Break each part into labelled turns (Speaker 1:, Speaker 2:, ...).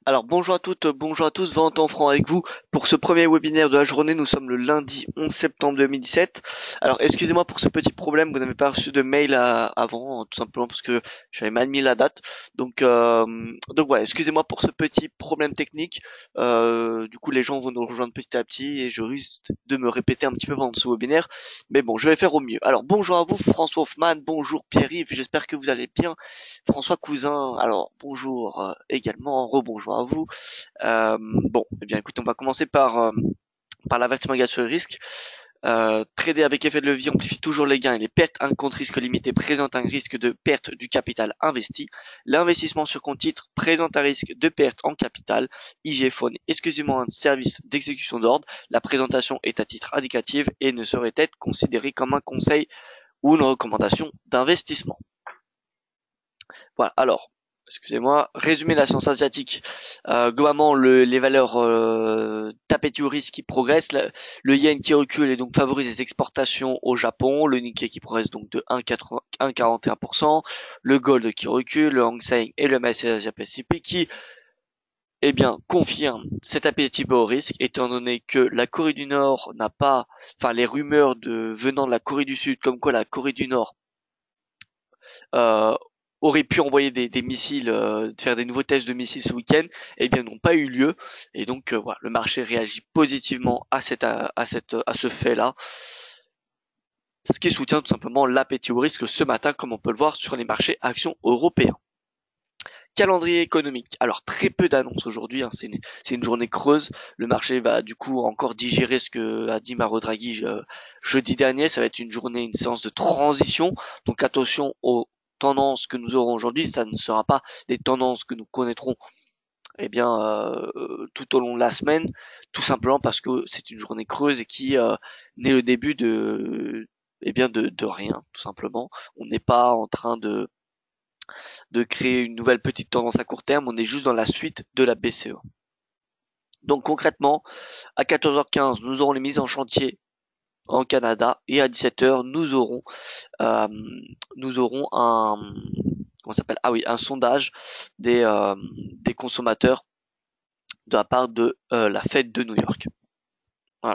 Speaker 1: Alors bonjour à toutes, bonjour à tous, Valentin Franc avec vous pour ce premier webinaire de la journée. Nous sommes le lundi 11 septembre 2017. Alors excusez-moi pour ce petit problème, vous n'avez pas reçu de mail avant, tout simplement parce que j'avais mal mis la date. Donc voilà, excusez-moi pour ce petit problème technique. Du coup les gens vont nous rejoindre petit à petit et je risque de me répéter un petit peu pendant ce webinaire. Mais bon, je vais faire au mieux. Alors bonjour à vous François Hoffman, bonjour Pierre-Yves, j'espère que vous allez bien. François Cousin, alors bonjour également, rebonjour à vous. Bon, eh bien écoute, on va commencer par l'avertissement égal sur le risque. Trader avec effet de levier amplifie toujours les gains et les pertes. Un compte risque limité présente un risque de perte du capital investi. L'investissement sur compte titre présente un risque de perte en capital. IG Phone exclusivement un service d'exécution d'ordre. La présentation est à titre indicatif et ne saurait être considérée comme un conseil ou une recommandation d'investissement. Voilà, alors, excusez-moi, résumer la science asiatique. Globalement, les valeurs d'appétit au risque qui progressent, le yen qui recule et donc favorise les exportations au Japon, le Nikkei qui progresse donc de 1,41%, le gold qui recule, le Hang Seng et le MSCI Asia Pacific qui eh bien, confirme cet appétit au risque, étant donné que la Corée du Nord n'a pas, enfin, les rumeurs venant de la Corée du Sud, comme quoi la Corée du Nord euh, auraient pu envoyer des missiles, faire des nouveaux tests de missiles ce week-end, eh bien n'ont pas eu lieu. Et donc voilà, le marché réagit positivement à ce fait-là, ce qui soutient tout simplement l'appétit au risque ce matin, comme on peut le voir sur les marchés actions européens. Calendrier économique. Alors très peu d'annonces aujourd'hui, hein, c'est une journée creuse. Le marché va du coup encore digérer ce que a dit Mario Draghi jeudi dernier. Ça va être une journée, une séance de transition. Donc attention aux tendances que nous aurons aujourd'hui. Ça ne sera pas les tendances que nous connaîtrons eh bien tout au long de la semaine, tout simplement parce que c'est une journée creuse et qui n'est le début de de rien, tout simplement. On n'est pas en train de créer une nouvelle petite tendance à court terme, on est juste dans la suite de la BCE. Donc concrètement, à 14h15, nous aurons les mises en chantier en Canada et à 17h, euh, nous aurons un comment s'appelle ah oui un sondage des consommateurs de la part de la Fed de New York. Voilà,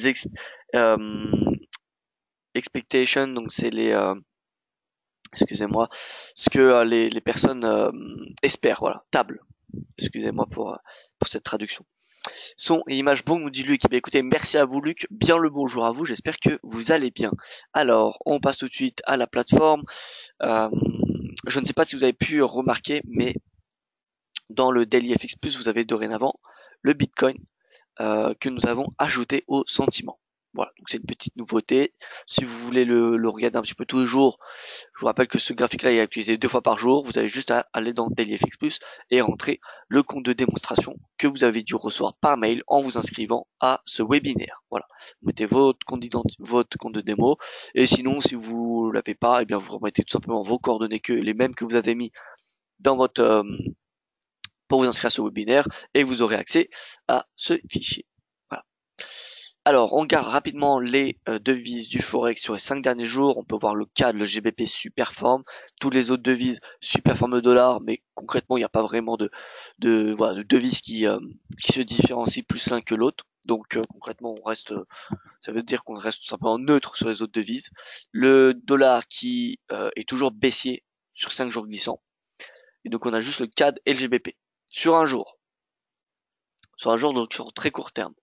Speaker 1: euh, expectations, donc c'est les excusez-moi, ce que les personnes espèrent, voilà, table. Excusez-moi pour cette traduction. Son et image bon, nous dit Luc. Eh bien, écoutez, merci à vous Luc, bien le bonjour à vous, j'espère que vous allez bien. Alors, on passe tout de suite à la plateforme. Euh, je ne sais pas si vous avez pu remarquer, mais dans le Daily FX Plus, vous avez dorénavant le Bitcoin que nous avons ajouté au sentiment. Voilà, donc c'est une petite nouveauté. Si vous voulez le regarder un petit peu tous les jours, je vous rappelle que ce graphique-là est utilisé 2 fois par jour. Vous avez juste à aller dans DailyFX Plus et rentrer le compte de démonstration que vous avez dû recevoir par mail en vous inscrivant à ce webinaire. Voilà, vous mettez votre compte de démo et sinon, si vous l'avez pas, eh bien vous remettez tout simplement vos coordonnées que les mêmes que vous avez mis dans votre pour vous inscrire à ce webinaire et vous aurez accès à ce fichier. Voilà. Alors, on regarde rapidement les devises du Forex sur les 5 derniers jours. On peut voir le CAD, le GBP superforme. Toutes les autres devises superforment le dollar, mais concrètement, il n'y a pas vraiment voilà, de devises qui se différencient plus l'un que l'autre. Donc concrètement, ça veut dire qu'on reste tout simplement neutre sur les autres devises. Le dollar qui est toujours baissier sur 5 jours glissants. Et donc on a juste le CAD et le GBP. Sur un jour. Sur un jour, donc sur très court terme.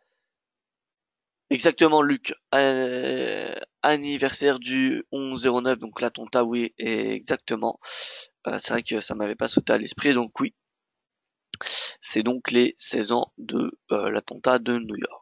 Speaker 1: Exactement, Luc. Anniversaire du 11-09, donc la Tonta, oui, exactement. C'est vrai que ça m'avait pas sauté à l'esprit, donc oui. C'est donc les 16 ans de la Tonta de New York.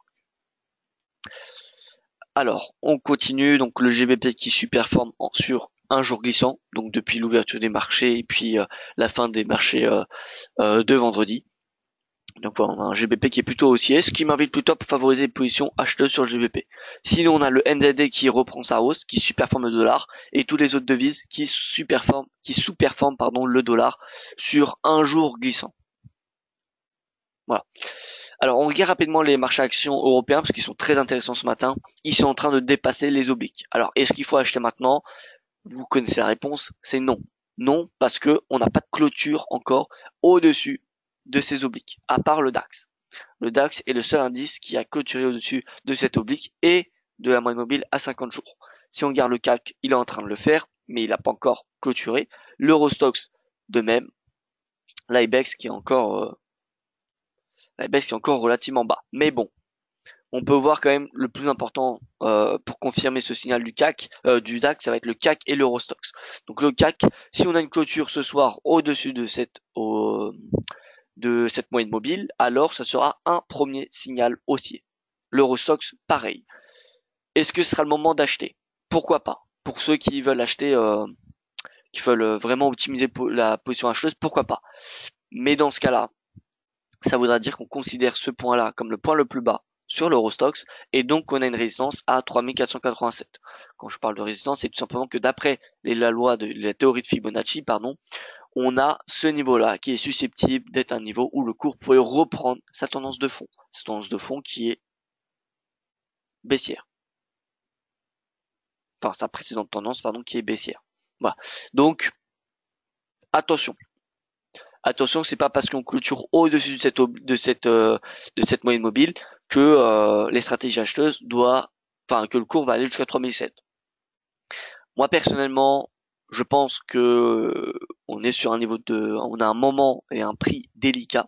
Speaker 1: Alors, on continue, donc le GBP qui superforme sur un jour glissant, donc depuis l'ouverture des marchés et puis la fin des marchés de vendredi. Donc voilà, on a un GBP qui est plutôt haussier, ce qui m'invite plutôt à favoriser les positions acheteuses sur le GBP. Sinon, on a le NZD qui reprend sa hausse, qui superforme le dollar, et tous les autres devises qui sous-performent le dollar sur un jour glissant. Voilà. Alors, on regarde rapidement les marchés actions européens, parce qu'ils sont très intéressants ce matin. Ils sont en train de dépasser les obliques. Alors, est-ce qu'il faut acheter maintenant? Vous connaissez la réponse, c'est non. Non, parce que on n'a pas de clôture encore au-dessus de ces obliques, à part le DAX. Le DAX est le seul indice qui a clôturé au-dessus de cette oblique et de la moyenne mobile à 50 jours. Si on regarde le CAC, il est en train de le faire, mais il n'a pas encore clôturé. L'Eurostoxx de même. L'IBEX qui est encore relativement bas. Mais bon, on peut voir quand même le plus important pour confirmer ce signal du CAC, du DAX, ça va être le CAC et l'Eurostoxx. Donc le CAC, si on a une clôture ce soir au-dessus de cette moyenne mobile, alors ça sera un premier signal haussier. L'Eurostoxx, pareil. Est-ce que ce sera le moment d'acheter? Pourquoi pas? Pour ceux qui veulent acheter, qui veulent vraiment optimiser la position acheteuse, pourquoi pas? Mais dans ce cas-là, ça voudra dire qu'on considère ce point-là comme le point le plus bas sur l'Eurostoxx et donc on a une résistance à 3487. Quand je parle de résistance, c'est tout simplement que d'après la théorie de Fibonacci, on a ce niveau-là qui est susceptible d'être un niveau où le cours pourrait reprendre sa tendance de fond. Cette tendance de fond qui est baissière. Enfin, sa précédente tendance, qui est baissière. Voilà. Donc, attention. Attention, c'est pas parce qu'on clôture au-dessus de cette moyenne mobile que les stratégies acheteuses que le cours va aller jusqu'à 3007. Moi personnellement, je pense que on est sur on a un moment et un prix délicat.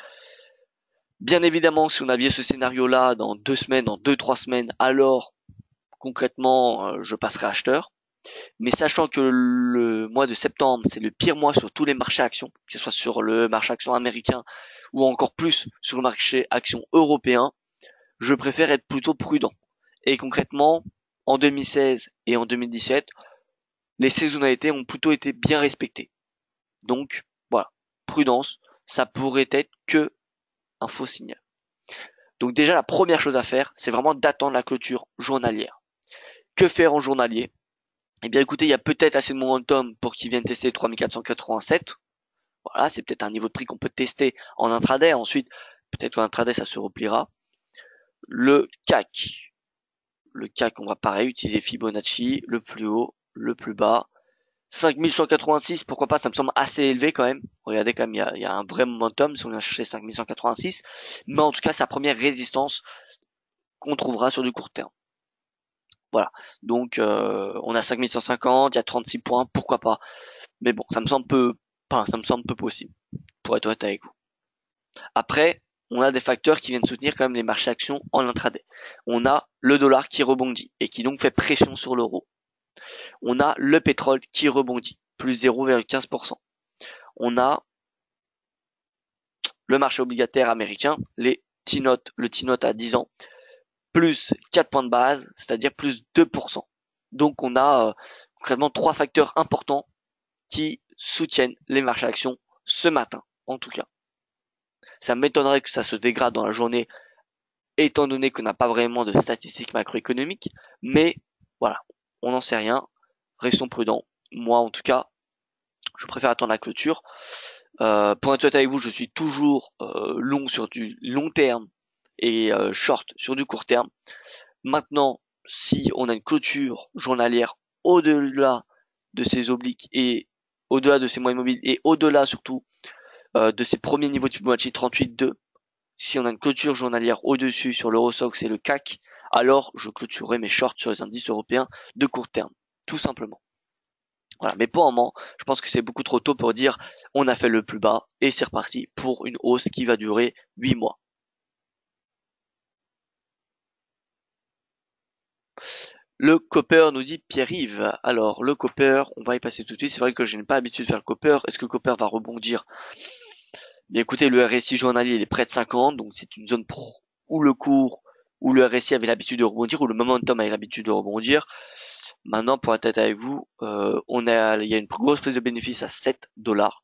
Speaker 1: Bien évidemment, si on avait ce scénario-là dans 2 semaines, dans 2-3 semaines, alors concrètement, je passerai acheteur. Mais sachant que le mois de septembre, c'est le pire mois sur tous les marchés actions, que ce soit sur le marché action américain ou encore plus sur le marché action européen, je préfère être plutôt prudent. Et concrètement, en 2016 et en 2017, les saisonnalités ont plutôt été bien respectées. Donc, voilà, prudence, ça pourrait être que un faux signal. Donc déjà, la première chose à faire, c'est vraiment d'attendre la clôture journalière. Que faire en journalier? Eh bien écoutez, il y a peut-être assez de momentum pour qu'ils viennent tester 3487. Voilà, c'est peut-être un niveau de prix qu'on peut tester en intraday. Ensuite, peut-être qu'en intraday, ça se repliera. Le CAC. Le CAC, on va pareil utiliser Fibonacci, le plus haut, le plus bas. 5186, pourquoi pas, ça me semble assez élevé quand même. Regardez quand même, il y a un vrai momentum si on vient chercher 5186. Mais en tout cas, sa première résistance qu'on trouvera sur du court terme. Voilà. Donc, on a 5150, il y a 36 points, pourquoi pas. Mais bon, ça me semble peu possible, pour être honnête avec vous. Après, on a des facteurs qui viennent soutenir quand même les marchés actions en intraday. On a le dollar qui rebondit et qui donc fait pression sur l'euro. On a le pétrole qui rebondit, plus 0,15%. On a le marché obligataire américain, le T-note à 10 ans, plus 4 points de base, c'est-à-dire plus 2%. Donc on a concrètement 3 facteurs importants qui soutiennent les marchés actions ce matin, en tout cas. Ça m'étonnerait que ça se dégrade dans la journée, étant donné qu'on n'a pas vraiment de statistiques macroéconomiques, mais voilà, on n'en sait rien, restons prudents. Moi, en tout cas, je préfère attendre la clôture. Pour être honnête avec vous, je suis toujours long sur du long terme et short sur du court terme. Maintenant, si on a une clôture journalière au-delà de ces obliques et au-delà de ces moyennes mobiles et au-delà surtout de ces premiers niveaux de Fibonacci 38,2, si on a une clôture journalière au-dessus sur l'Eurostoxx et le CAC, alors je clôturerai mes shorts sur les indices européens de court terme, tout simplement. Voilà, mais pour un moment, je pense que c'est beaucoup trop tôt pour dire on a fait le plus bas et c'est reparti pour une hausse qui va durer 8 mois. Le copper, nous dit Pierre-Yves. Alors, le copper, on va y passer tout de suite. C'est vrai que je n'ai pas l'habitude de faire le copper. Est-ce que le copper va rebondir? Bien écoutez, le RSI journalier, il est près de 50, donc c'est une zone où le cours, où le RSI avait l'habitude de rebondir, où le momentum avait l'habitude de rebondir. Maintenant, pour être honnête avec vous, il y a une grosse prise de bénéfice à 7 $.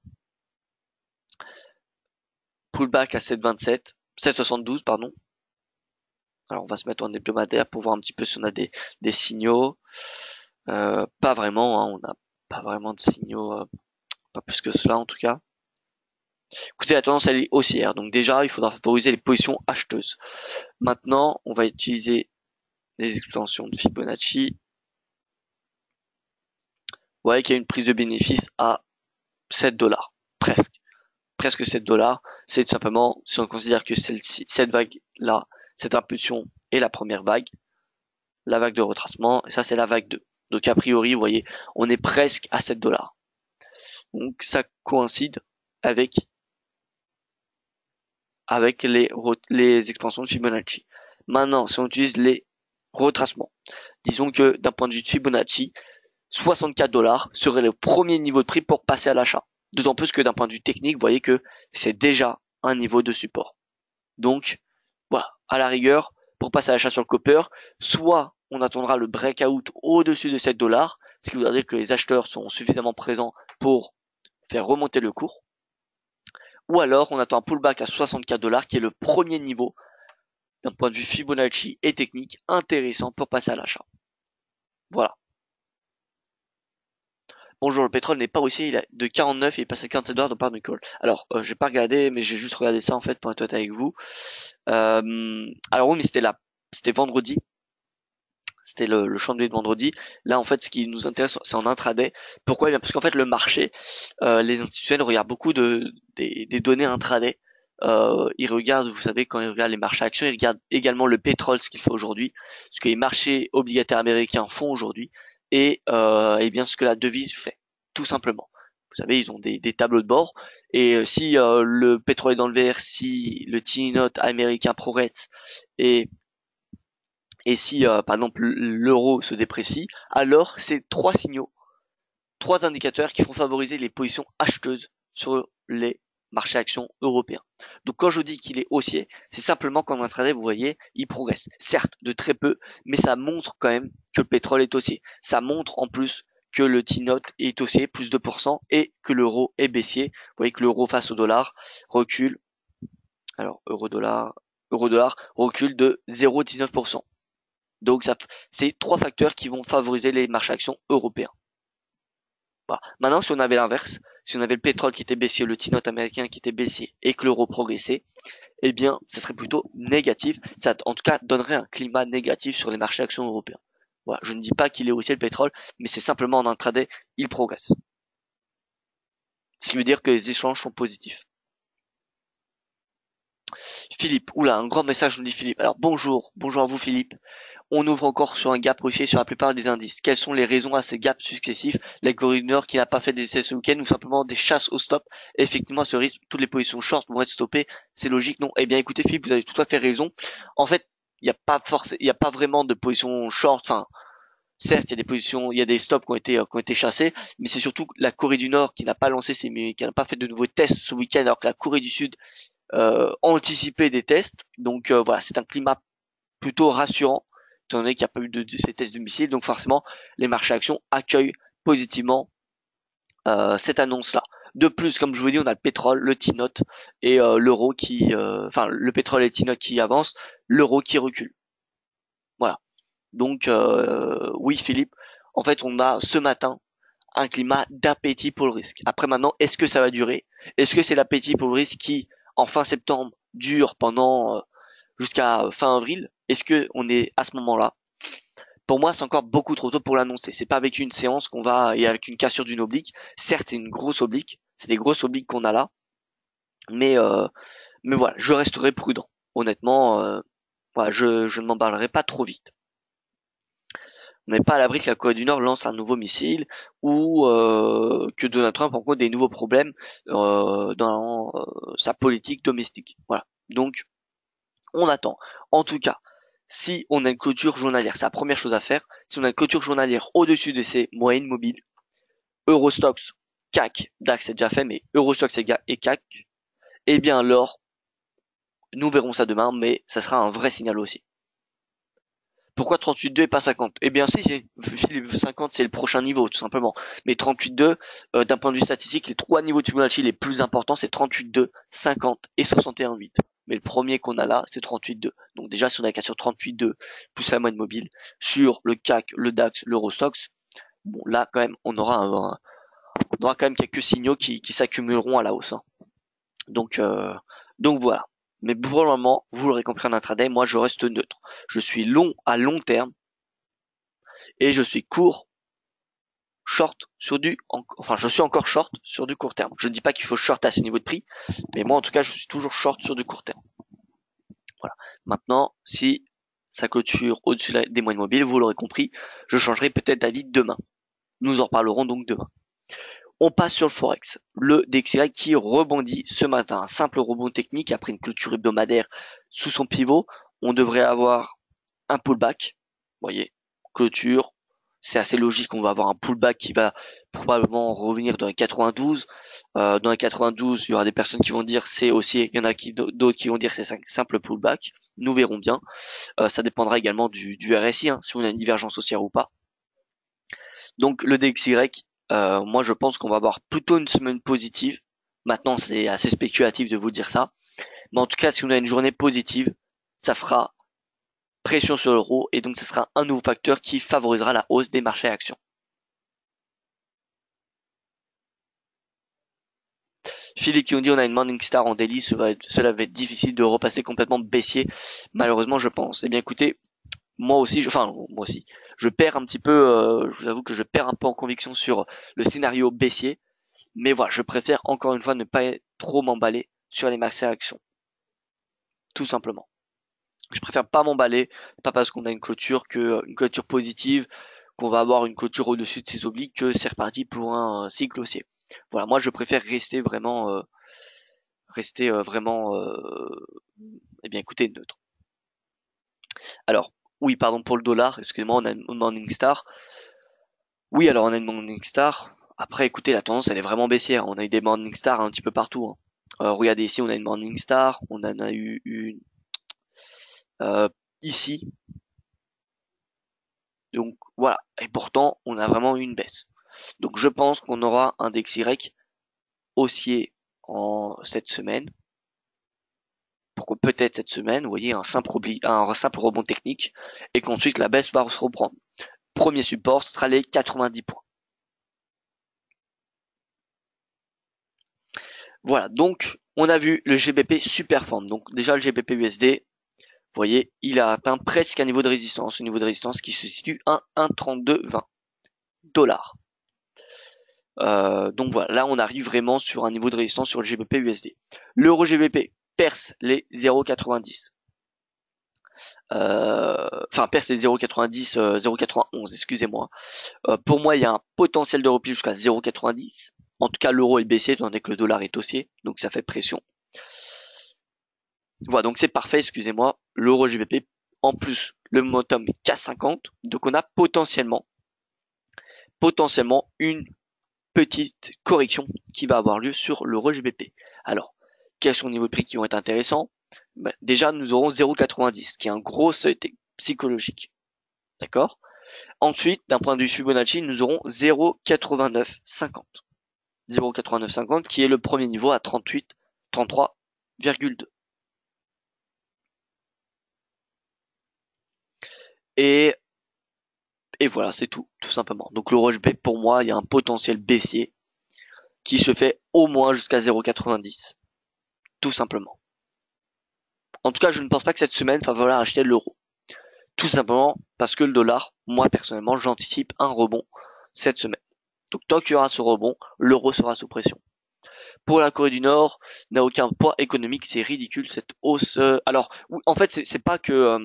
Speaker 1: Pullback à 7,27, 7,72, pardon. Alors, on va se mettre en hebdomadaire pour voir un petit peu si on a des signaux. Pas vraiment, hein, on n'a pas vraiment de signaux, pas plus que cela en tout cas. Écoutez, la tendance elle est haussière, donc déjà il faudra favoriser les positions acheteuses. Maintenant, on va utiliser les extensions de Fibonacci. Vous voyez qu'il y a une prise de bénéfice à 7 $, presque. presque 7 dollars, c'est tout simplement, si on considère que celle-ci, cette vague-là, cette impulsion est la première vague, la vague de retracement, et ça c'est la vague 2. Donc a priori, vous voyez, on est presque à 7 dollars. Donc ça coïncide avec les expansions de Fibonacci. Maintenant, si on utilise les retracements, disons que d'un point de vue de Fibonacci, 64 dollars serait le premier niveau de prix pour passer à l'achat. D'autant plus que d'un point de vue technique, vous voyez que c'est déjà un niveau de support. Donc, voilà, à la rigueur, pour passer à l'achat sur le copper, soit on attendra le breakout au-dessus de 7 dollars, ce qui voudra dire que les acheteurs sont suffisamment présents pour faire remonter le cours, ou alors on attend un pullback à 64 dollars qui est le premier niveau d'un point de vue Fibonacci et technique intéressant pour passer à l'achat. Voilà. Bonjour, le pétrole n'est pas haussier, il est de 49 et il est passé à 47 dollars de part de Nicole. Alors, j'ai pas regardé, mais j'ai juste regardé ça en fait pour être honnête avec vous. Alors oui, mais c'était vendredi. C'était le chandelier de vendredi. Là, en fait, ce qui nous intéresse, c'est en intraday. Pourquoi? Eh bien, parce qu'en fait, le marché, les institutionnels regardent beaucoup des données intraday. Ils regardent, vous savez, quand ils regardent les marchés actions, ils regardent également le pétrole, ce qu'il fait aujourd'hui, ce que les marchés obligataires américains font aujourd'hui, et bien ce que la devise fait, tout simplement. Vous savez, ils ont des tableaux de bord, et si le pétrole est dans le vert, si le T-note américain progresse, et et si, par exemple, l'euro se déprécie, alors c'est trois signaux, trois indicateurs qui vont favoriser les positions acheteuses sur les marchés actions européens. Donc quand je dis qu'il est haussier, c'est simplement qu'en intraday, vous voyez, il progresse. Certes, de très peu, mais ça montre quand même que le pétrole est haussier. Ça montre en plus que le T-note est haussier, plus 2%, et que l'euro est baissier. Vous voyez que l'euro face au dollar recule. Alors, euro-dollar recule de 0,19%. Donc c'est trois facteurs qui vont favoriser les marchés actions européens. Voilà. Maintenant, si on avait l'inverse, si on avait le pétrole qui était baissier, le T-note américain qui était baissier et que l'euro progressait, eh bien, ça serait plutôt négatif. Ça, en tout cas, donnerait un climat négatif sur les marchés actions européens. Voilà. Je ne dis pas qu'il est haussier le pétrole, mais c'est simplement en intraday, il progresse. Ce qui veut dire que les échanges sont positifs. Philippe, oula, un grand message nous dit Philippe. Alors bonjour à vous Philippe. On ouvre encore sur un gap haussier sur la plupart des indices. Quelles sont les raisons à ces gaps successifs? La Corée du Nord qui n'a pas fait d'essai ce week-end ou simplement des chasses au stop? Effectivement, à ce risque, toutes les positions short vont être stoppées. C'est logique, non? Eh bien, écoutez, Philippe, vous avez tout à fait raison. En fait, il n'y a pas vraiment de position short. Enfin, certes, il y a des positions, il y a des stops qui ont été chassés, mais c'est surtout la Corée du Nord qui n'a pas lancé qui n'a pas fait de nouveaux tests ce week-end, alors que la Corée du Sud anticipait des tests. Donc voilà, c'est un climat plutôt rassurant, étant donné qu'il n'y a pas eu de ces tests de missiles. Donc forcément, les marchés actions accueillent positivement cette annonce-là. De plus, comme je vous dis, on a le pétrole, le T-note et l'euro enfin le pétrole et le T-note qui avancent, l'euro qui recule. Voilà. Donc oui, Philippe, en fait, on a ce matin un climat d'appétit pour le risque. Après maintenant, est-ce que ça va durer? Est-ce que c'est l'appétit pour le risque qui, en fin septembre, dure pendant jusqu'à fin avril? Est-ce que on est à ce moment-là? Pour moi, c'est encore beaucoup trop tôt pour l'annoncer. C'est pas avec une séance qu'on va et avec une cassure d'une oblique. Certes, c'est une grosse oblique, c'est des grosses obliques qu'on a là, mais mais voilà, je resterai prudent. Honnêtement, voilà, je ne m'emballerai pas trop vite. On n'est pas à l'abri que la Corée du Nord lance un nouveau missile ou que Donald Trump rencontre des nouveaux problèmes dans sa politique domestique. Voilà. Donc, on attend. En tout cas, si on a une clôture journalière, c'est la première chose à faire. Si on a une clôture journalière au-dessus de ces moyennes mobiles, Eurostox, CAC, DAX c'est déjà fait, mais Eurostox et CAC, eh bien alors, nous verrons ça demain, mais ça sera un vrai signal aussi. Pourquoi 38.2 et pas 50? Eh bien si, 50 c'est le prochain niveau tout simplement. Mais 38.2, d'un point de vue statistique, les trois niveaux de Fibonacci les plus importants c'est 38.2, 50 et 61.8. Mais le premier qu'on a là c'est 38.2. Donc déjà si on a qu'à sur 38.2 plus la moyenne mobile, sur le CAC, le DAX, l'Eurostox, bon là quand même on aura quand même quelques signaux qui s'accumuleront à la hausse. Hein. Donc donc voilà. Mais pour le moment, vous l'aurez compris en intraday, moi je reste neutre. Je suis long à long terme et je suis court short sur enfin je suis encore short sur du court terme. Je ne dis pas qu'il faut short à ce niveau de prix, mais moi en tout cas je suis toujours short sur du court terme. Voilà. Maintenant, si ça clôture au-dessus des moyennes mobiles, vous l'aurez compris, je changerai peut-être d'avis demain. Nous en parlerons donc demain. On passe sur le Forex. Le DXY qui rebondit ce matin. Un simple rebond technique après une clôture hebdomadaire sous son pivot. On devrait avoir un pullback. Vous voyez, clôture. C'est assez logique. On va avoir un pullback qui va probablement revenir dans les 92. Dans les 92, il y aura des personnes qui vont dire c'est haussier. Il y en a d'autres qui vont dire c'est un simple pullback. Nous verrons bien. Ça dépendra également du RSI, hein, si on a une divergence haussière ou pas. Donc le DXY, moi je pense qu'on va avoir plutôt une semaine positive. Maintenant c'est assez spéculatif de vous dire ça. Mais en tout cas si on a une journée positive, ça fera pression sur l'euro et donc ce sera un nouveau facteur qui favorisera la hausse des marchés actions. Philippe qui nous dit on a une Morningstar en daily, cela va être difficile de repasser complètement baissier, malheureusement je pense. Eh bien écoutez, moi aussi, je perds un petit peu, je vous avoue que je perds un peu en conviction sur le scénario baissier. Mais voilà, je préfère encore une fois ne pas trop m'emballer sur les marchés actions. Tout simplement. Je préfère pas m'emballer, pas parce qu'on a une clôture une clôture positive, qu'on va avoir une clôture au-dessus de ses obliques, que c'est reparti pour un cycle haussier. Voilà, moi je préfère eh bien écoutez, neutre. Alors, oui, pardon pour le dollar, excusez-moi, on a une Morningstar. Oui, alors on a une Morningstar. Après, écoutez, la tendance elle est vraiment baissière. On a eu des Morningstar un petit peu partout, hein. Regardez ici, on a une Morningstar, on en a eu une ici. Donc voilà. Et pourtant, on a vraiment eu une baisse. Donc je pense qu'on aura un DXY haussier en cette semaine. Pourquoi peut-être cette semaine, vous voyez, un simple rebond technique, et qu'ensuite la baisse va se reprendre. Premier support, ce sera les 90 points. Voilà, donc on a vu le GBP superforme. Donc déjà le GBP USD, vous voyez, il a atteint presque un niveau de résistance, qui se situe à 1,3220 dollars. Donc voilà, là on arrive vraiment sur un niveau de résistance sur le GBP USD. L'euro GBP perce les 0,90. Enfin perce les 0,90, 0,91, excusez-moi. Pour moi, il y a un potentiel de repli jusqu'à 0,90. En tout cas, l'euro est baissé, tandis que le dollar est haussier, donc ça fait pression. Voilà, donc c'est parfait, excusez-moi. L'euro GBP, en plus, le momentum est K50, donc on a potentiellement une petite correction qui va avoir lieu sur l'euro GBP. Alors, quels sont les niveaux de prix qui vont être intéressants? Déjà, nous aurons 0,90, qui est un gros seuil psychologique. D'accord? Ensuite, d'un point de vue Fibonacci, nous aurons 0,8950. 0,8950 qui est le premier niveau à 33,2. Et voilà, c'est tout simplement. Donc l'euro GBP, pour moi, il y a un potentiel baissier qui se fait au moins jusqu'à 0,90. Tout simplement. En tout cas, je ne pense pas que cette semaine, il va falloir acheter l'euro. Tout simplement parce que le dollar, moi personnellement, j'anticipe un rebond cette semaine. Donc tant qu'il y aura ce rebond, l'euro sera sous pression. Pour la Corée du Nord, n'a aucun poids économique, c'est ridicule cette hausse. Alors, en fait, c'est pas que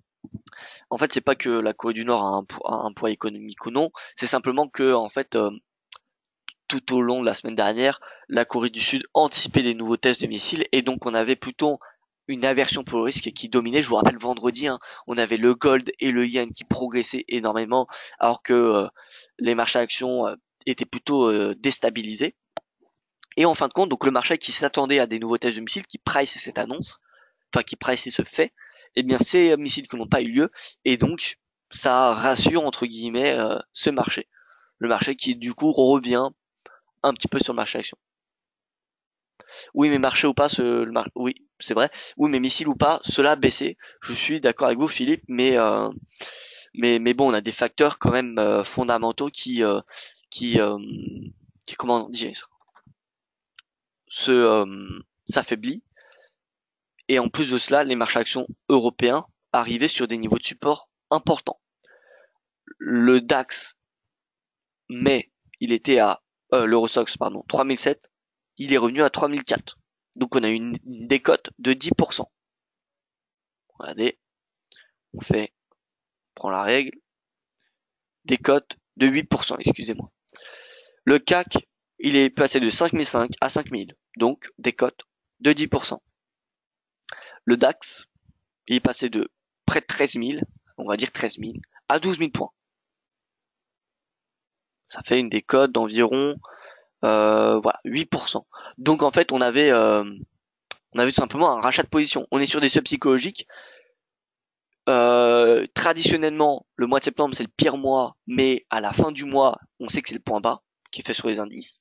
Speaker 1: la Corée du Nord a un poids économique ou non, c'est simplement que en fait tout au long de la semaine dernière, la Corée du Sud anticipait des nouveaux tests de missiles et donc on avait plutôt une aversion pour le risque qui dominait. Je vous rappelle vendredi, hein, on avait le gold et le yen qui progressaient énormément alors que les marchés actions étaient plutôt déstabilisés. Et en fin de compte, donc le marché qui s'attendait à des nouveaux tests de missiles, qui price cette annonce, enfin qui price ce fait, eh bien ces missiles qui n'ont pas eu lieu, et donc ça rassure entre guillemets ce marché. Le marché qui du coup revient un petit peu sur le marché action. Oui mais marché ou pas, oui c'est vrai, oui mais missile ou pas, cela a baissé. Je suis d'accord avec vous Philippe, mais bon on a des facteurs quand même fondamentaux qui comment dire s'affaiblit. Et en plus de cela, les marchés actions européens arrivaient sur des niveaux de support importants. Le DAX met il était à l'Eurostoxx, pardon, 3007, il est revenu à 3004. Donc on a une décote de 10%. Regardez, on prend la règle, décote de 8%, excusez-moi. Le CAC, il est passé de 5005 à 5000, donc décote de 10%. Le DAX, il est passé de près de 13 000, on va dire 13 000, à 12 000 points. Ça fait une décote d'environ voilà, 8%. Donc en fait, on avait tout simplement un rachat de position. On est sur des seuils psychologiques. Traditionnellement, le mois de septembre, c'est le pire mois, mais à la fin du mois, on sait que c'est le point bas qui est fait sur les indices.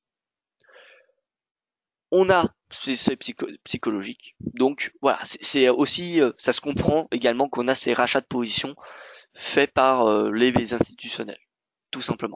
Speaker 1: On a ces seuils psychologiques. Donc voilà, c'est aussi, ça se comprend également qu'on a ces rachats de position faits par les institutionnels, tout simplement.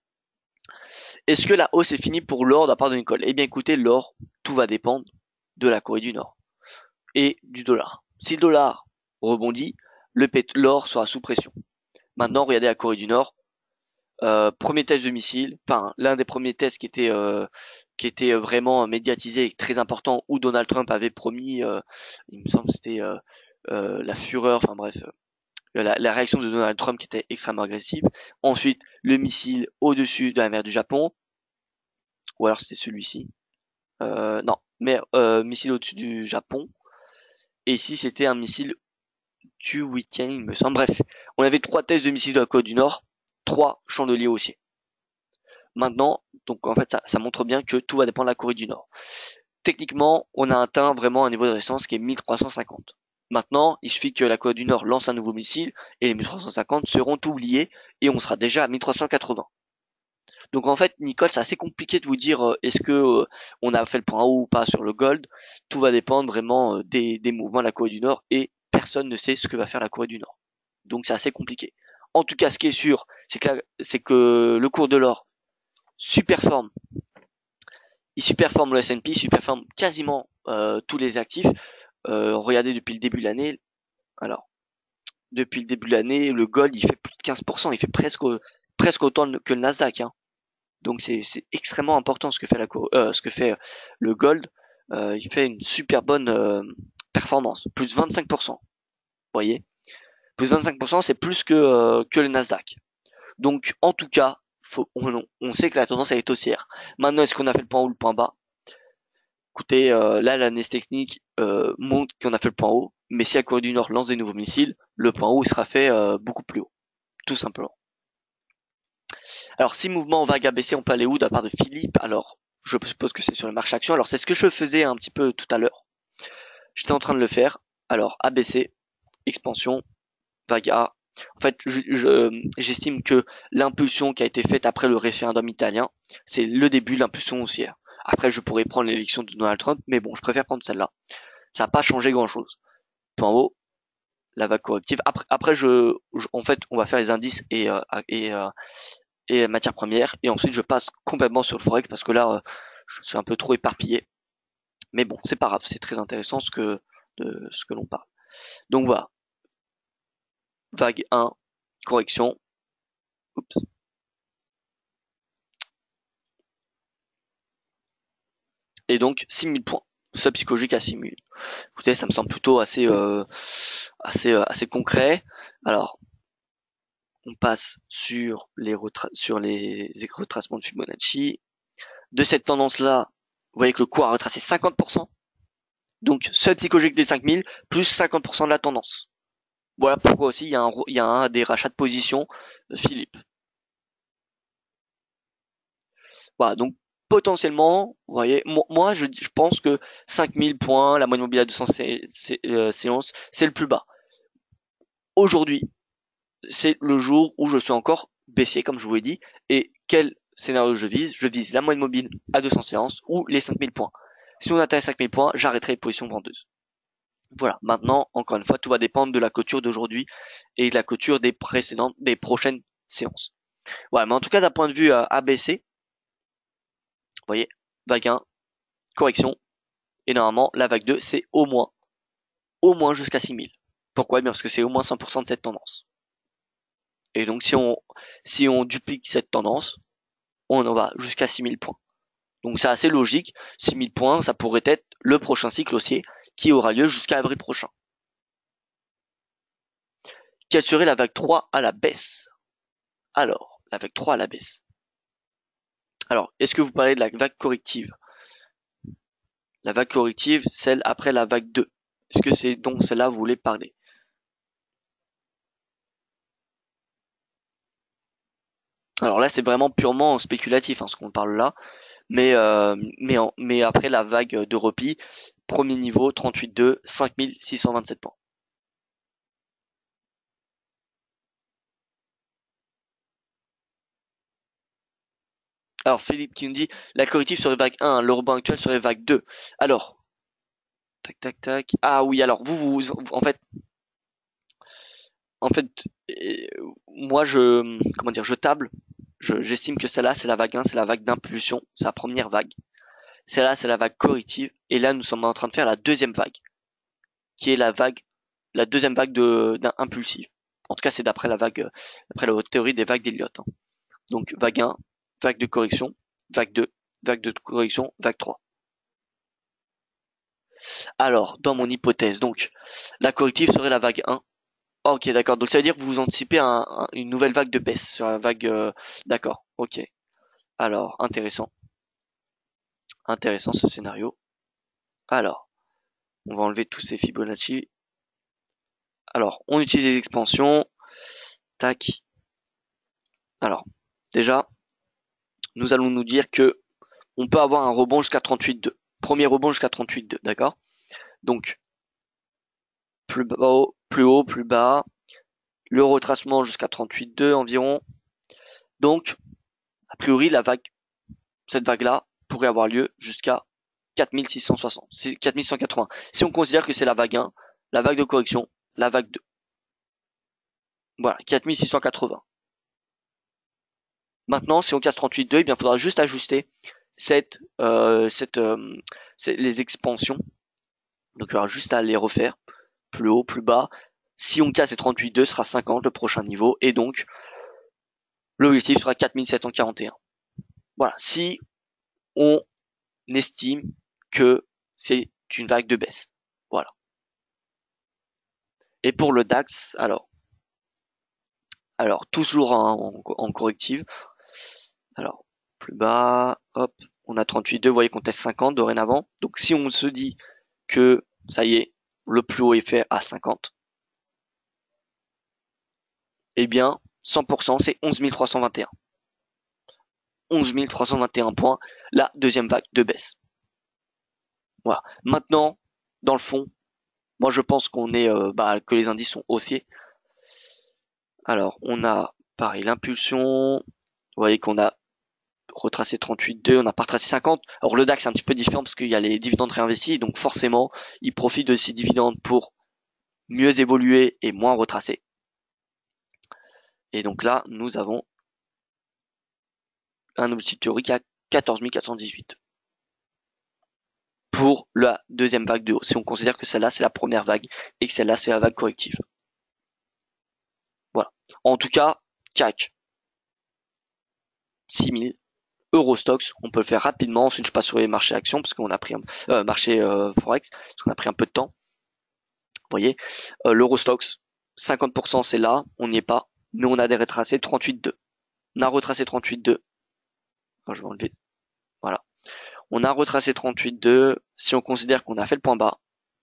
Speaker 1: Est-ce que la hausse est finie pour l'or de la part de Nicole? Eh bien écoutez, l'or, tout va dépendre de la Corée du Nord et du dollar. Si le dollar rebondit, l'or sera sous pression. Maintenant, regardez la Corée du Nord. Premier test de missile, enfin l'un des premiers tests qui était vraiment médiatisé et très important, où Donald Trump avait promis, il me semble que c'était la fureur, enfin bref, la réaction de Donald Trump qui était extrêmement agressive. Ensuite, le missile au-dessus de la mer du Japon, ou alors c'était celui-ci. Non, mais missile au-dessus du Japon. Et ici, c'était un missile du week-end, il me semble. Bref, on avait 3 tests de missiles de la Corée du Nord, 3 chandeliers haussiers. Maintenant, donc en fait, ça montre bien que tout va dépendre de la Corée du Nord. Techniquement, on a atteint vraiment un niveau de résistance qui est 1350. Maintenant, il suffit que la Corée du Nord lance un nouveau missile et les 1350 seront oubliés et on sera déjà à 1380. Donc en fait, Nicole, c'est assez compliqué de vous dire est-ce que on a fait le point haut ou pas sur le gold. Tout va dépendre vraiment des mouvements de la Corée du Nord et personne ne sait ce que va faire la Corée du Nord. Donc c'est assez compliqué. En tout cas, ce qui est sûr, c'est que le cours de l'or superforme. Il superforme le S&P, il superforme quasiment tous les actifs. Regardez depuis le début de l'année. Alors, depuis le début de l'année, le gold, il fait plus de 15%. Il fait presque autant que le Nasdaq. Hein. Donc c'est extrêmement important ce que fait le gold. Il fait une super bonne performance, plus 25%. Vous voyez, plus 25%, c'est plus que le Nasdaq. Donc en tout cas, on sait que la tendance elle est haussière. Maintenant, est-ce qu'on a fait le point haut ou le point bas? Écoutez, là l'analyse technique montre qu'on a fait le point haut, mais si la Corée du Nord lance des nouveaux missiles, le point haut sera fait beaucoup plus haut, tout simplement. Alors si mouvement vague à baisser, on peut aller où de la part de Philippe? Alors je suppose que c'est sur le marché action. Alors c'est ce que je faisais un petit peu tout à l'heure. J'étais en train de le faire. Alors ABC, expansion, vague A. En fait, j'estime que l'impulsion qui a été faite après le référendum italien, c'est le début de l'impulsion haussière. Après, je pourrais prendre l'élection de Donald Trump, mais bon, je préfère prendre celle-là. Ça n'a pas changé grand-chose. Point haut, la vague corrective. Après, en fait, on va faire les indices et matières premières, et ensuite je passe complètement sur le forex parce que là, je suis un peu trop éparpillé. Mais bon, c'est pas grave, c'est très intéressant ce que l'on parle. Donc voilà, vague 1, correction. Oups. Et donc 6000 points. Ça psychologique à 6000. Écoutez, ça me semble plutôt assez concret. Alors, on passe sur les retracements de Fibonacci. De cette tendance-là, vous voyez que le cours a retracé 50%. Donc, seuil psychologique des 5000 plus 50% de la tendance. Voilà pourquoi aussi il y a un des rachats de position de Philippe. Voilà, donc potentiellement, vous voyez, moi je pense que 5000 points, la moyenne mobile à 200 séances, c'est le plus bas. Aujourd'hui, c'est le jour où je suis encore baissier, comme je vous l'ai dit, et quel scénario je vise? Je vise la moyenne mobile à 200 séances ou les 5000 points. Si on atteint les 5000 points, j'arrêterai les positions vendeuses. Voilà, maintenant, encore une fois, tout va dépendre de la clôture d'aujourd'hui et de la clôture des prochaines séances. Voilà, mais en tout cas, d'un point de vue ABC, vous voyez, vague 1, correction, et normalement, la vague 2, c'est au moins jusqu'à 6000. Pourquoi? Eh bien parce que c'est au moins 100% de cette tendance. Et donc, si on duplique cette tendance, on en va jusqu'à 6000 points. Donc c'est assez logique, 6000 points, ça pourrait être le prochain cycle haussier qui aura lieu jusqu'à avril prochain. Quelle serait la vague 3 à la baisse? Alors, la vague 3 à la baisse. Alors, est-ce que vous parlez de la vague corrective? La vague corrective, celle après la vague 2. Est-ce que c'est donc celle-là que vous voulez parler? Alors là, c'est vraiment purement spéculatif, ce qu'on parle là. Mais après la vague de repli, premier niveau, 38,2, 5627 points. Alors Philippe qui nous dit, la corrective serait vague 1, le rebond actuel serait vague 2. Alors, tac tac tac. Ah oui, alors en fait, moi je table, j'estime que celle-là c'est la vague 1, c'est la vague d'impulsion, c'est la première vague. Celle-là c'est la vague corrective, et là nous sommes en train de faire la deuxième vague, qui est la deuxième vague d'impulsive. En tout cas c'est d'après d'après la théorie des vagues d'Elliott. Donc vague 1, vague de correction, vague 2, vague de correction, vague 3. Alors, dans mon hypothèse, donc, la corrective serait la vague 1. Oh, ok, d'accord. Donc ça veut dire que vous anticipez une nouvelle vague de baisse sur la vague. D'accord. Ok. Alors, intéressant ce scénario. Alors, on va enlever tous ces Fibonacci. Alors, on utilise les expansions. Tac. Alors, déjà, nous allons nous dire que on peut avoir un rebond jusqu'à 38,2. Premier rebond jusqu'à 38,2, d'accord? Donc, plus haut, plus bas. Le retracement jusqu'à 38,2 environ. Donc, a priori, cette vague-là pourrait avoir lieu jusqu'à 4660, 4180. Si on considère que c'est la vague 1, la vague de correction, la vague 2. Voilà, 4680. Maintenant, si on casse 38,2, eh bien, il faudra juste ajuster les expansions. Donc, il y aura juste à les refaire. Plus haut, plus bas. Si on casse les 38,2, ce sera 50, le prochain niveau. Et donc, l'objectif sera 4741. Voilà. Si on estime que c'est une vague de baisse. Voilà. Et pour le DAX, alors toujours en corrective. Alors, plus bas, hop, on a 38,2, vous voyez qu'on teste 50 dorénavant. Donc si on se dit que ça y est, le plus haut est fait à 50, eh bien 100% c'est 11 321. 11 321 points, la deuxième vague de baisse. Voilà. Maintenant, dans le fond, moi je pense que les indices sont haussiers. Alors, on a pareil l'impulsion. Vous voyez qu'on a retracé 38,2, on a pas retracé 50. Alors le DAX c'est un petit peu différent parce qu'il y a les dividendes réinvestis, donc forcément, il profite de ces dividendes pour mieux évoluer et moins retracer. Et donc là, nous avons un objectif théorique à 14 418 pour la deuxième vague de haut, si on considère que celle-là c'est la première vague et que celle-là c'est la vague corrective. Voilà. En tout cas, CAC 6000, Eurostox, on peut le faire rapidement. Ensuite, je passe sur les marchés actions parce qu'on a pris marché forex parce qu'on a pris un peu de temps. Vous voyez, l'Eurostox, 50% c'est là, on n'y est pas, mais on a des retracés 38,2. On a retracé 38,2. Je vais enlever. Voilà. On a retracé 38,2. Si on considère qu'on a fait le point bas,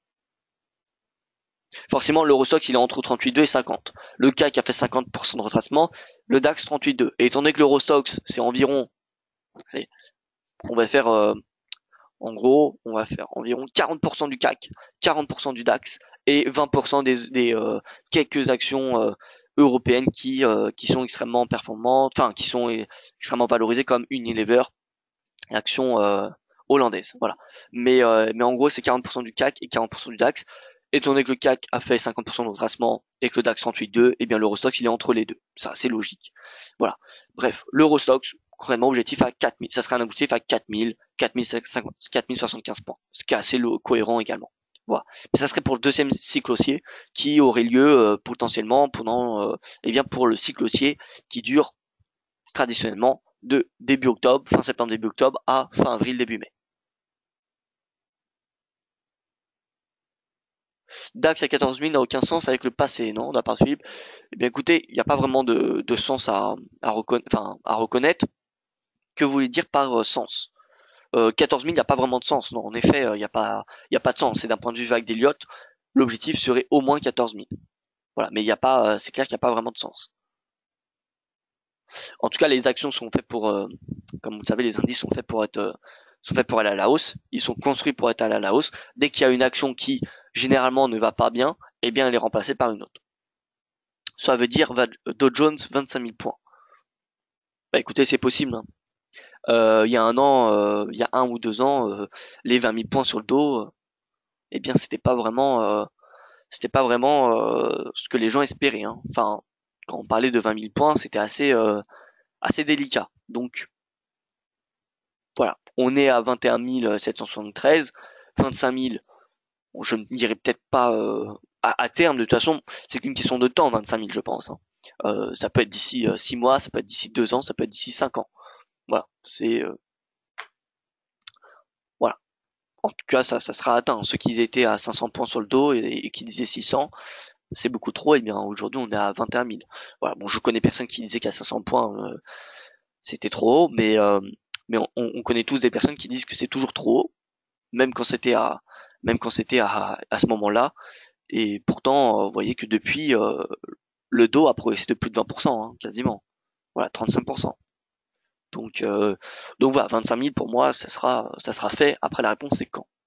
Speaker 1: forcément l'Eurostox il est entre 38,2 et 50. Le CAC a fait 50% de retracement, le DAX 38,2. Et étant donné que l'Eurostox c'est environ, allez, on va faire en gros, on va faire environ 40% du CAC, 40% du DAX et 20% des quelques actions européennes qui sont extrêmement performantes, enfin qui sont extrêmement valorisées comme Unilever, action hollandaise. Voilà. Mais en gros, c'est 40% du CAC et 40% du DAX. Étant donné que le CAC a fait 50% de retracement et que le DAX 38,2, eh bien l'Eurostox il est entre les deux. Ça, c'est logique. Voilà. Bref, l'Eurostox, concrètement, objectif à 4000. Ça serait un objectif à 4000, 4075 points. Ce qui est assez cohérent également. Voilà. Mais ça serait pour le deuxième cycle haussier qui aurait lieu potentiellement pendant, pour le cycle haussier qui dure traditionnellement de début octobre, fin septembre, début octobre, à fin avril, début mai. DAX à 14 000 n'a aucun sens avec le passé, non, d'après Philippe? Eh bien écoutez, il n'y a pas vraiment de sens à reconnaître. Que voulez dire par sens? 14 000, il n'y a pas vraiment de sens, non, en effet, il y a pas de sens. C'est d'un point de vue vague d'Elliott, l'objectif serait au moins 14 000. Voilà, mais il y a pas, c'est clair qu'il n'y a pas vraiment de sens. En tout cas, les actions sont faites pour, comme vous le savez, les indices sont faits pour aller à la hausse. Ils sont construits pour être allés à la hausse. Dès qu'il y a une action qui généralement ne va pas bien, eh bien, elle est remplacée par une autre. Ça veut dire Dow Jones 25 000 points. Bah écoutez, c'est possible, hein. Il y a un an, il y a 1 ou 2 ans, les 20 000 points sur le dos, eh bien, c'était pas vraiment ce que les gens espéraient, hein. Enfin, quand on parlait de 20 000 points, c'était assez délicat. Donc voilà, on est à 21 773, 25 000. Bon, je ne dirais peut-être pas à terme. De toute façon, c'est qu'une question de temps, 25 000, je pense, hein. Ça peut être d'ici 6 mois, ça peut être d'ici 2 ans, ça peut être d'ici 5 ans. Voilà, c'est voilà. En tout cas, ça sera atteint. Ceux qui étaient à 500 points sur le dos et qui disaient 600, c'est beaucoup trop. Et bien aujourd'hui, on est à 21 000. Voilà. Bon, je connais personne qui disait qu'à 500 points, c'était trop haut, mais on connaît tous des personnes qui disent que c'est toujours trop haut, même quand c'était à ce moment-là. Et pourtant, vous voyez que depuis, le dos a progressé de plus de 20%, hein, quasiment. Voilà, 35%. Donc, euh, donc voilà, 25 000 pour moi, ça sera fait. Après, la réponse c'est quand.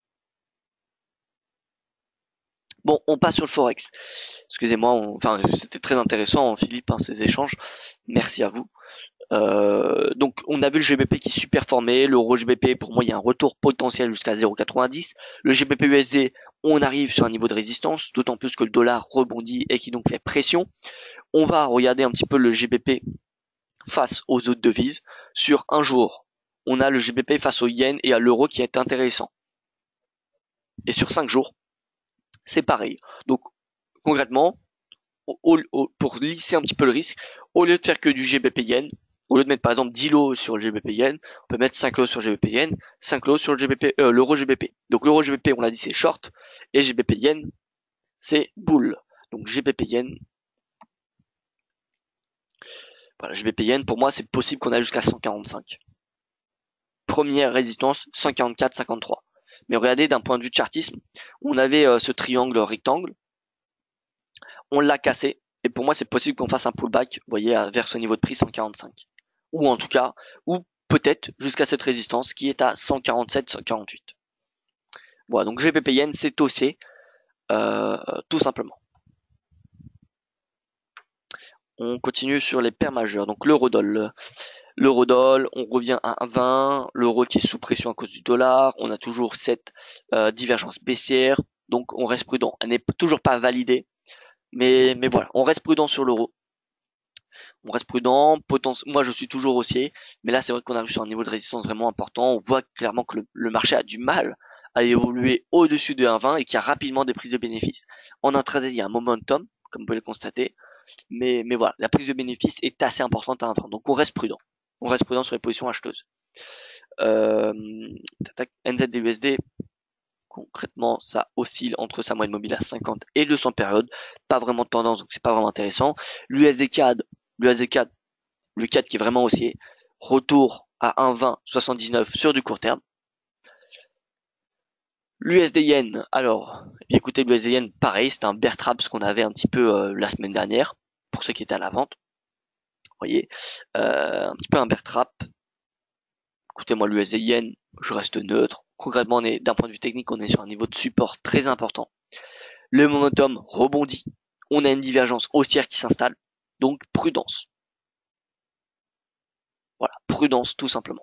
Speaker 1: Bon, on passe sur le forex. Excusez-moi, enfin, c'était très intéressant, Philippe, hein, ces échanges. Merci à vous. Donc on a vu le GBP qui superformait, l'euro GBP pour moi il y a un retour potentiel jusqu'à 0,90. Le GBP USD, on arrive sur un niveau de résistance, d'autant plus que le dollar rebondit et qui donc fait pression. On va regarder un petit peu le GBP face aux autres devises. Sur un jour, on a le GBP face au yen et à l'euro qui est intéressant. Et sur 5 jours, c'est pareil. Donc concrètement, pour lisser un petit peu le risque, au lieu de faire que du GBP yen, au lieu de mettre par exemple 10 lots sur le GBP yen, on peut mettre 5 lots sur le GBP yen, 5 lots sur le GBP, l'euro GBP. Donc l'euro GBP, on l'a dit, c'est short, et GBP yen, c'est bull. Donc GBP yen, voilà, GBP yen, pour moi, c'est possible qu'on aille jusqu'à 145. Première résistance, 144, 53. Mais regardez, d'un point de vue de chartisme, on avait ce triangle rectangle, on l'a cassé, et pour moi, c'est possible qu'on fasse un pullback, vous voyez, vers ce niveau de prix 145. Ou en tout cas, ou peut-être jusqu'à cette résistance qui est à 147, 148. Voilà, donc GBP Yen, c'est haussier, tout simplement. On continue sur les paires majeures. Donc l'eurodoll. L'eurodoll, on revient à 1,20. L'euro qui est sous pression à cause du dollar. On a toujours cette divergence baissière. Donc on reste prudent. Elle n'est toujours pas validée. Mais voilà, on reste prudent sur l'euro. On reste prudent. Moi, je suis toujours haussier. Mais là, c'est vrai qu'on arrive sur un niveau de résistance vraiment important. On voit clairement que le marché a du mal à évoluer au-dessus de 1,20 et qu'il y a rapidement des prises de bénéfices. En intraday, il y a un momentum, comme vous pouvez le constater. Mais voilà, la prise de bénéfice est assez importante à 1,20. Donc on reste prudent. On reste prudent sur les positions acheteuses. NZDUSD, concrètement, ça oscille entre sa moyenne mobile à 50 et 200 périodes. Pas vraiment de tendance, donc c'est pas vraiment intéressant. L'USD CAD, le CAD qui est vraiment haussier. Retour à 1,2079 sur du court terme. L'USD Yen, alors, écoutez, l'USD Yen, pareil, c'est un bear trap ce qu'on avait un petit peu la semaine dernière, pour ceux qui étaient à la vente. Vous voyez, un petit peu un bear trap. Écoutez, moi, l'USD Yen, je reste neutre. Concrètement, d'un point de vue technique, on est sur un niveau de support très important. Le momentum rebondit. On a une divergence haussière qui s'installe. Donc, prudence. Voilà, prudence tout simplement.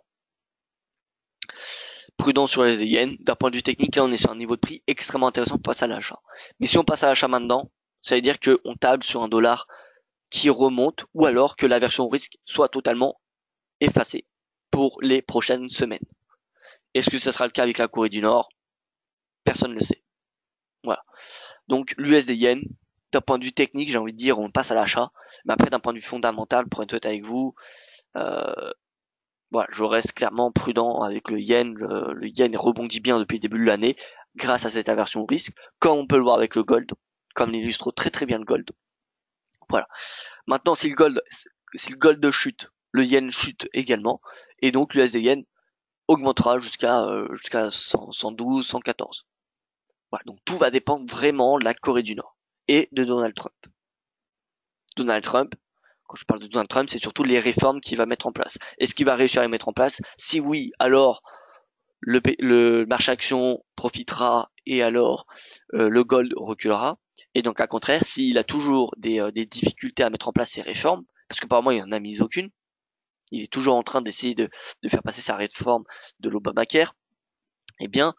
Speaker 1: Prudence sur les yens. D'un point de vue technique, là, on est sur un niveau de prix extrêmement intéressant pour passer à l'achat. Mais si on passe à l'achat maintenant, ça veut dire qu'on table sur un dollar qui remonte ou alors que la version risque soit totalement effacée pour les prochaines semaines. Est-ce que ce sera le cas avec la Corée du Nord? Personne ne le sait. Voilà. Donc l'USD Yen, d'un point de vue technique, j'ai envie de dire, on passe à l'achat. Mais après, d'un point de vue fondamental, pour être honnête avec vous, voilà, je reste clairement prudent avec le yen. Le yen rebondit bien depuis le début de l'année grâce à cette aversion au risque, comme on peut le voir avec le gold, comme l'illustre très très bien le gold. Voilà. Maintenant, si le gold chute, le yen chute également, et donc l'USD yen augmentera jusqu'à 100, 112, 114. Voilà, donc tout va dépendre vraiment de la Corée du Nord et de Donald Trump. Donald Trump, quand je parle de Donald Trump, c'est surtout les réformes qu'il va mettre en place. Est-ce qu'il va réussir à les mettre en place? Si oui, alors le marché action profitera et alors le gold reculera. Et donc à contraire, s'il a toujours des difficultés à mettre en place ses réformes, parce que apparemment il n'en a mis aucune, il est toujours en train d'essayer de faire passer sa réforme de l'Obamacare, eh bien,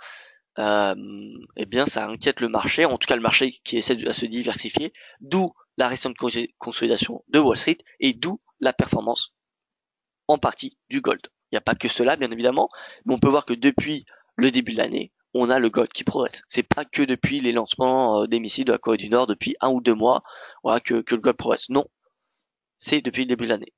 Speaker 1: ça inquiète le marché, en tout cas le marché qui essaie de se diversifier, d'où la récente consolidation de Wall Street et d'où la performance en partie du gold. Il n'y a pas que cela, bien évidemment, mais on peut voir que depuis le début de l'année, on a le gold qui progresse. C'est pas que depuis les lancements des missiles de la Corée du Nord depuis 1 ou 2 mois, voilà, que le gold progresse. Non, c'est depuis le début de l'année.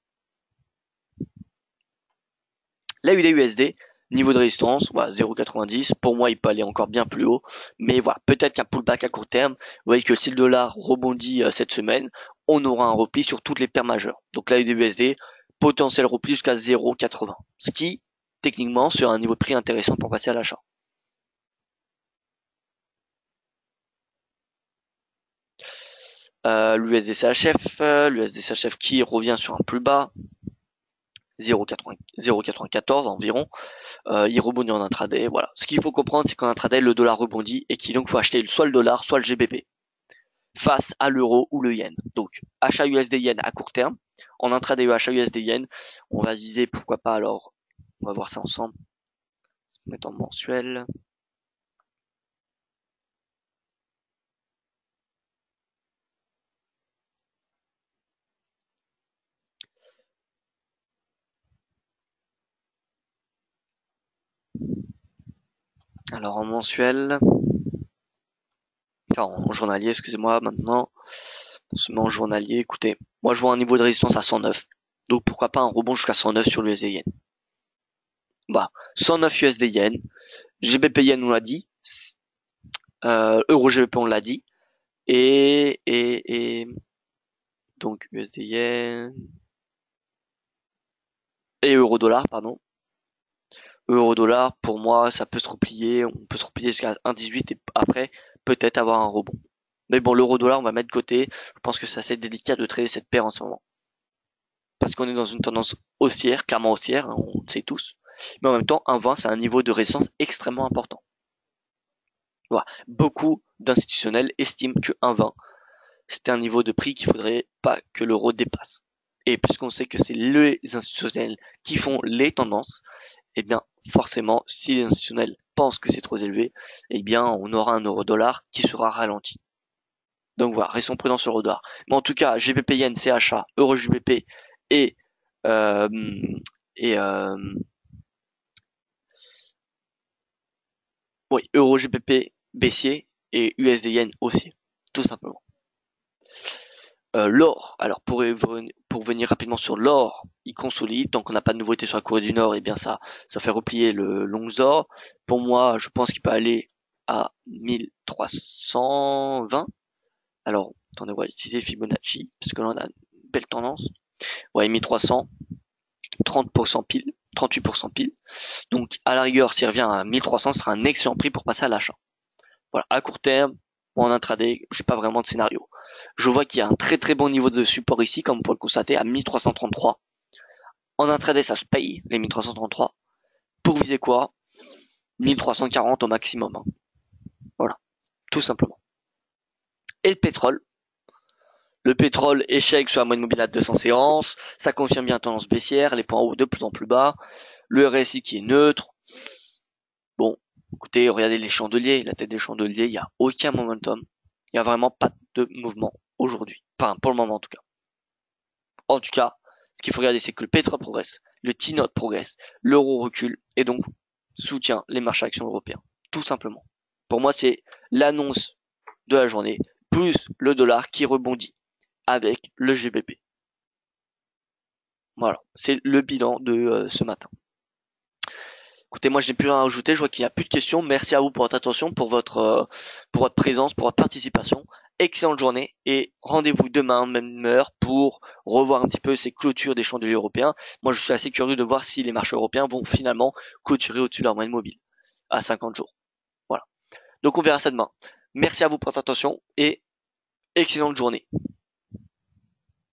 Speaker 1: La USD, niveau de résistance, voilà, 0,90. Pour moi, il peut aller encore bien plus haut. Mais voilà, peut-être qu'un pullback à court terme. Vous voyez que si le dollar rebondit cette semaine, on aura un repli sur toutes les paires majeures. Donc la USD, potentiel repli jusqu'à 0,80. Ce qui, techniquement, sera un niveau de prix intéressant pour passer à l'achat. L'USD-CHF qui revient sur un plus bas, 0,94 environ. Il rebondit en intraday. Voilà. Ce qu'il faut comprendre, c'est qu'en intraday, le dollar rebondit et qu'il donc faut acheter soit le dollar, soit le GBP face à l'euro ou le yen. Donc, achat USD yen à court terme. En intraday ou achat USD yen, on va viser, pourquoi pas alors, on va voir ça ensemble. On va mettre en mensuel. Alors en mensuel, enfin en journalier, excusez-moi maintenant. On se met en journalier, écoutez, moi je vois un niveau de résistance à 109. Donc pourquoi pas un rebond jusqu'à 109 sur l'USD yen. Bah, 109 USD yen, GBP yen on l'a dit, euro GBP on l'a dit, et donc USD yen et euro dollar pardon. Euro dollar pour moi ça peut se replier, on peut se replier jusqu'à 1,18 et après peut-être avoir un rebond. Mais bon l'euro dollar on va mettre de côté, je pense que c'est assez délicat de trader cette paire en ce moment. Parce qu'on est dans une tendance haussière, clairement haussière, hein, on le sait tous. Mais en même temps, 1,20 c'est un niveau de résistance extrêmement important. Voilà. Beaucoup d'institutionnels estiment que 1,20 c'est un niveau de prix qu'il faudrait pas que l'euro dépasse. Et puisqu'on sait que c'est les institutionnels qui font les tendances, eh bien forcément, si les institutionnels pensent que c'est trop élevé, eh bien on aura un euro-dollar qui sera ralenti. Donc voilà, restons prudents sur l'euro-dollar. Mais en tout cas, GBP Yen, CHA, Euro-GBP et euh, et oui, Euro-GBP baissier et USD Yen haussier, tout simplement. L'or, alors pour venir rapidement sur l'or, il consolide, tant qu'on n'a pas de nouveauté sur la Corée du Nord, et bien ça fait replier le long or. Pour moi, je pense qu'il peut aller à 1320. Alors, attendez, on va utiliser Fibonacci, parce que là on a une belle tendance. Ouais, 1300, 30% pile, 38% pile. Donc à la rigueur, s'il revient à 1300, ce sera un excellent prix pour passer à l'achat. Voilà, à court terme, en intraday, j'ai pas vraiment de scénario. Je vois qu'il y a un très très bon niveau de support ici, comme on peut le constater, à 1333. En intraday, ça se paye, les 1333. Pour viser quoi? 1340 au maximum. Hein. Voilà, tout simplement. Et le pétrole. Le pétrole échec sur la moyenne mobile à 200 séances. Ça confirme bien la tendance baissière, les points hauts de plus en plus bas. Le RSI qui est neutre. Bon, écoutez, regardez les chandeliers, la tête des chandeliers, il n'y a aucun momentum. Il n'y a vraiment pas de mouvement aujourd'hui. Enfin, pour le moment en tout cas. En tout cas, ce qu'il faut regarder, c'est que le pétrole progresse, le T-Note progresse, l'euro recule, et donc soutient les marchés actions européens. Tout simplement. Pour moi, c'est l'annonce de la journée, plus le dollar qui rebondit avec le GBP. Voilà, c'est le bilan de ce matin. Écoutez, moi je n'ai plus rien à ajouter, je vois qu'il n'y a plus de questions. Merci à vous pour votre attention, pour votre présence, pour votre participation. Excellente journée et rendez-vous demain, même heure, pour revoir un petit peu ces clôtures des chandeliers européens. Moi je suis assez curieux de voir si les marchés européens vont finalement clôturer au-dessus de leur moyenne mobile à 50 jours. Voilà. Donc on verra ça demain. Merci à vous pour votre attention et excellente journée.